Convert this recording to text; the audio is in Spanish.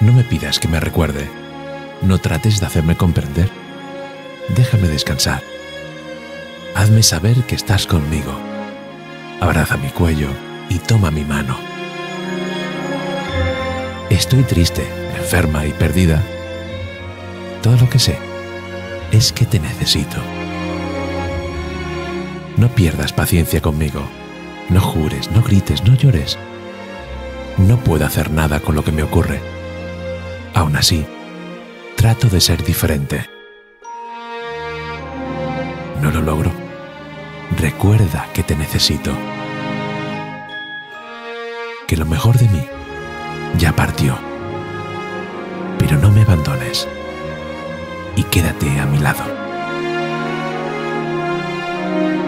No me pidas que me recuerde. No trates de hacerme comprender. Déjame descansar. Hazme saber que estás conmigo. Abraza mi cuello y toma mi mano. Estoy triste, enferma y perdida. Todo lo que sé es que te necesito. No pierdas paciencia conmigo. No jures, no grites, no llores. No puedo hacer nada con lo que me ocurre. Aún así, trato de ser diferente. No lo logro. Recuerda que te necesito. Que lo mejor de mí ya partió. Pero no me abandones y quédate a mi lado.